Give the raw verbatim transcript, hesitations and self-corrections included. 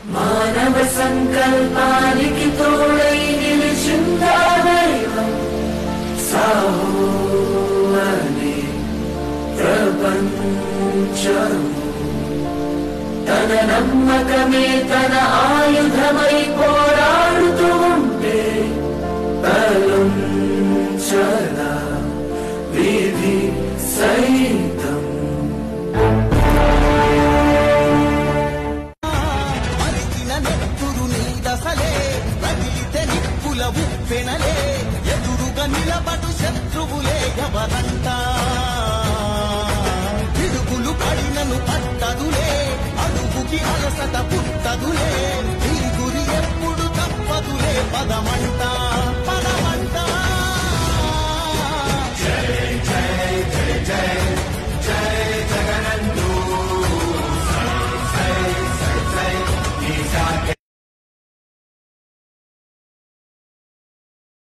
మానవ సంకల్పానికి తోడై నిలిచిందా దైవం సాహో అనే ప్రపంచము తన నమ్మకమే తన ఆయుధమై పోరాడుతూ ఉంటే తలుంచదా విధి సైతం ఉప్పెనలే ఎదురుగా నిలబడు శత్రువులే ఎవరంట పిడుగులు పడినను పట్టదులే అడుగుకి అలసట పుట్టదులే ఈ గురి ఎప్పుడు తప్పదులే పదమంట